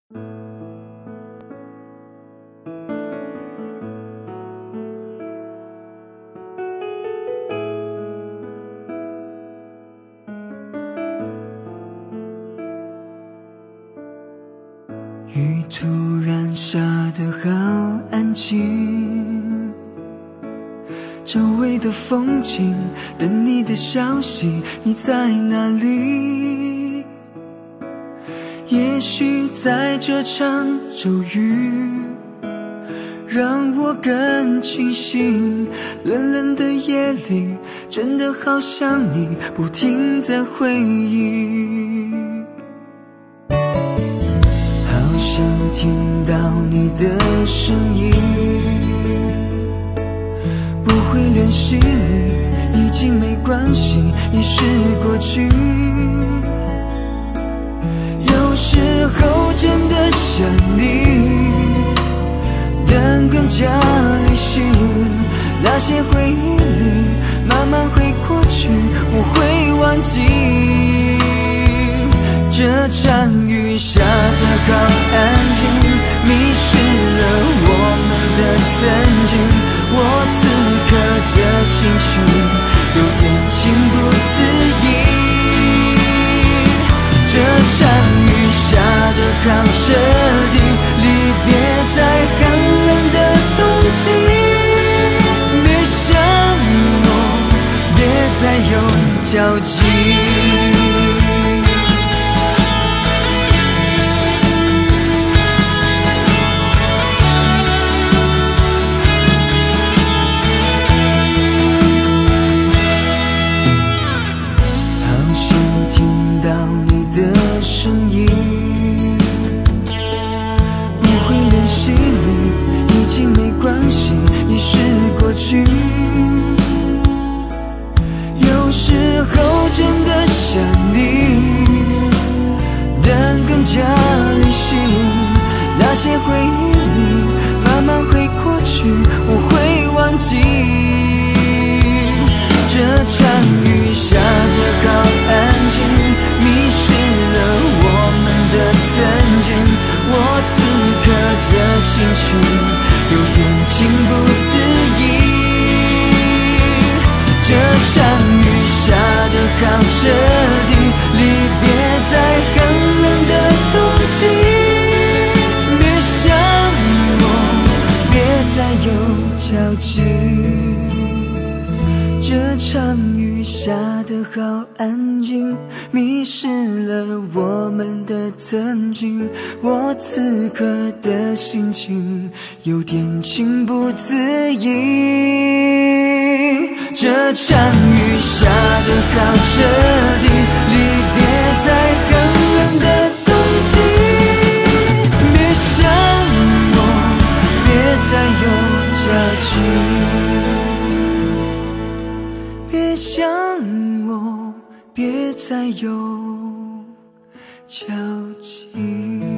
雨突然下得好安静，周围的风景，等你的消息，你在哪里？也许在这场骤雨让我更清醒，冷冷的夜里，真的好想你，不停在回忆，好想听到你的声音，不会联系你已经没关系，已是过去，有时候真的想你，但更加理性，那些回忆里慢慢会过去，我会忘记。这场雨下得好安静，迷失了我们的曾经，我此刻的心情有点情不自已。这场雨下得好彻底，离别在寒冷的冬季，别想我，别再有交集。已是过去，有时候真的想你，但更加理性，那些回忆里慢慢会过去，我会忘记。这场雨下得好安静，迷失了我们的曾经，我此刻的心情有点情不自已。这场雨下得好彻底，离别在寒冷的冬季，别想我，别再有交集。这场雨下得好安静，迷失了我们的曾经，我此刻的心情有点情不自已。这场雨下得好彻底，离别在寒冷的冬季，别想我，别再有交集。别想我，别再有交集。